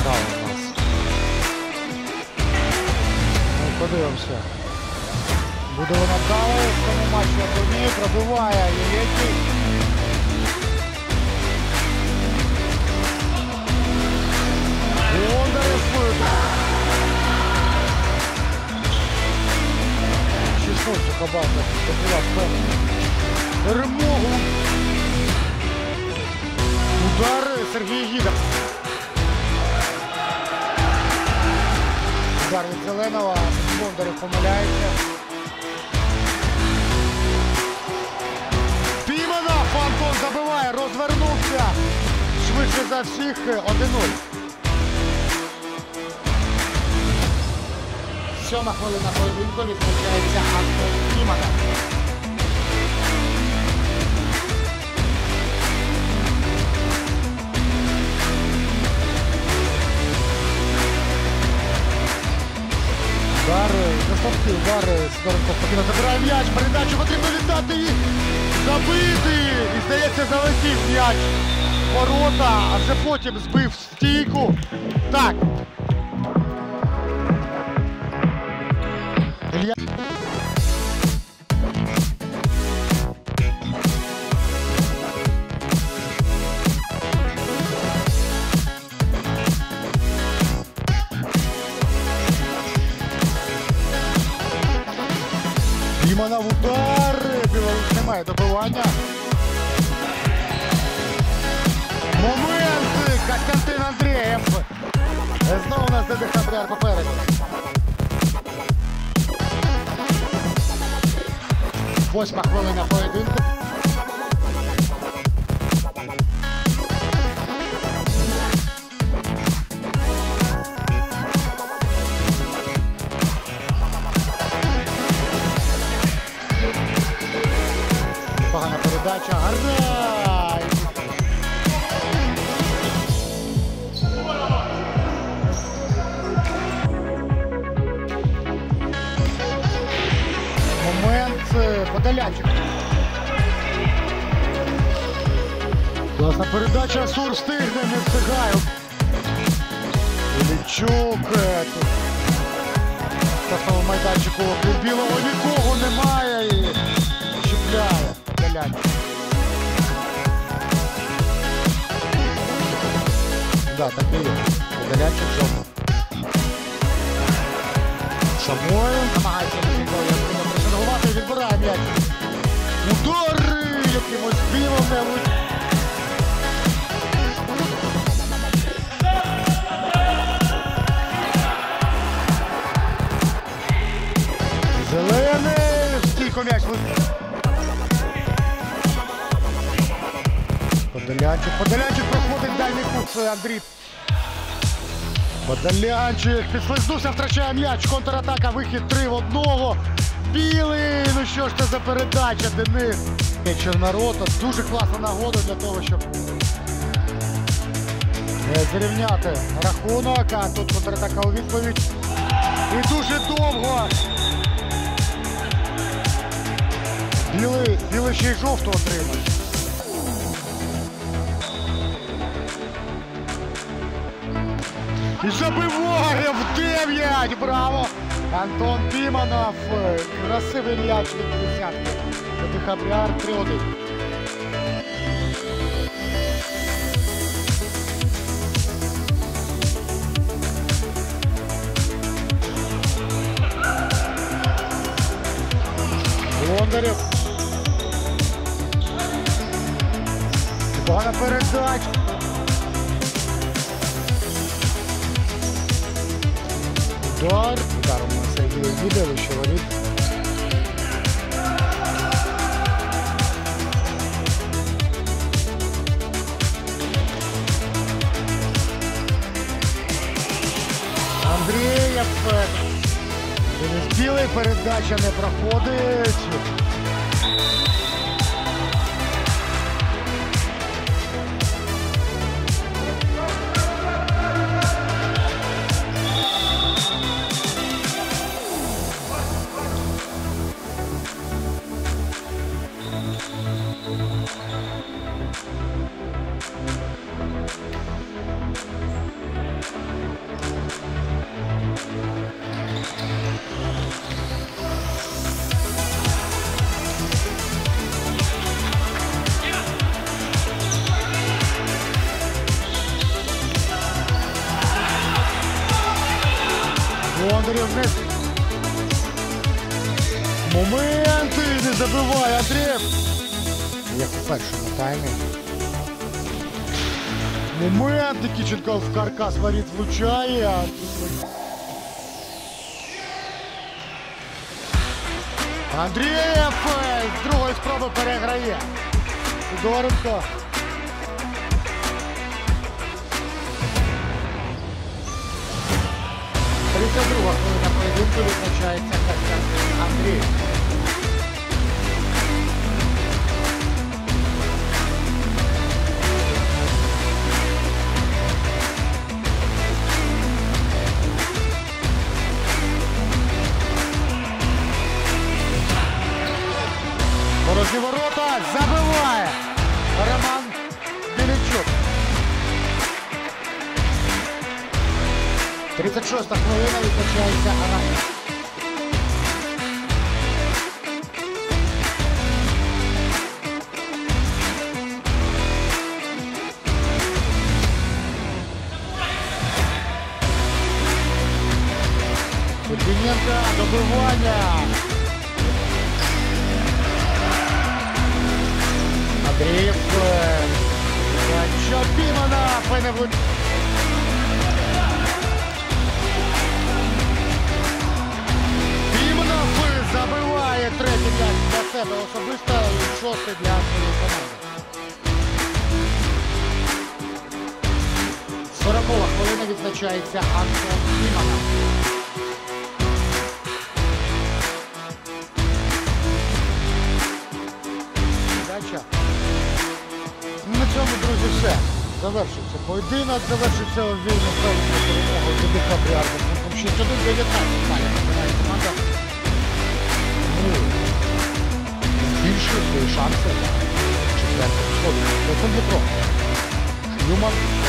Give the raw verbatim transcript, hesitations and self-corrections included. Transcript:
справа у нас. Ну, подивимося. Буде вона далі в цьому матчі, а ні, пробиває Єлєнький. Бондарєв. шістнадцять Хабарка здобула перемогу. Удар Сергія Гіда. Удар від Зеленого. Бондарєв помиляється. Піманов! Антон забиває, розвернувся. Швидше за всіх. один нуль. Сьома хвилина поєдинку, відзначається Антон Піманов. Удар, жорсткий удар, Сидоренко спокійно забирає м'яч, передачу потрібно віддати і забити. І, здається, залетів м'яч в ворота, а вже потім збив стійку. Так. Ілья. Піманов удар, Білорусь немає добивання. Момент, Костянтин Андрієв. Знову у нас Д Д Хабряр попереду. Восьма хвилина поєдинку. Погана передача, Гарнай! Момент, Подолянчик. Класна передача, Сур встигне, не встигає. Ілічук. В самому майданчику білого нікого немає і чіпляє Подолянчик. Да, так і є. Подолянчик жовтий. Самойлов намагається пресингувати, відбирає м'яч. Удари якимось білом не влучить. Зелений, стійко м'яч. Подолянчик, Подолянчик проходить дальній кут, Андрій. Подолянчик підслизнувся, втрачає м'яч, контратака, вихід три в одного. Білий, ну що ж це за передача, Денис. Чорнорота, дуже класна нагода для того, щоб зрівняти рахунок, а тут контратака у відповідь. І дуже довго. Білий, білий ще й жовту отримав. І забиває в дев'ять! Браво! Антон Піманов. Красивий м'яч від десятки. Д Д Хабряр три один. Бондарєв. Погана передача. Удар. Ударом на Сергія Гіда, вище воріт. Андрієв. Денис Білий, передача не проходить. секторів вниз. Моменти, не забиває Андрієв. Як у першому таймі. Момент, Киченко в каркас воріт влучає. Андрієв з другої спроби переграє. Сидоренко. тридцять друга хвилина поєдинку, відзначається Костянтин Андрієв. Порожні ворота, забиває Роман Білячук. тридцять шоста хвилина, відзначається Аран. Кульбіненко, добивання. Андрієв. Чопімана, пеневлю. Забиває третій м'яч для себе особисто і шостий для своєї команди. сорокова хвилина, відзначається Антон Пімана. Дача. На цьому, друзі, все. Завершився поєдинок, завершився вільно правильною перемогою до Кабріарда. шість один дев'ятнадцять далі набирає команда. Більше свої шанси на четвертому сходу. Це Дніпро. Шлюман.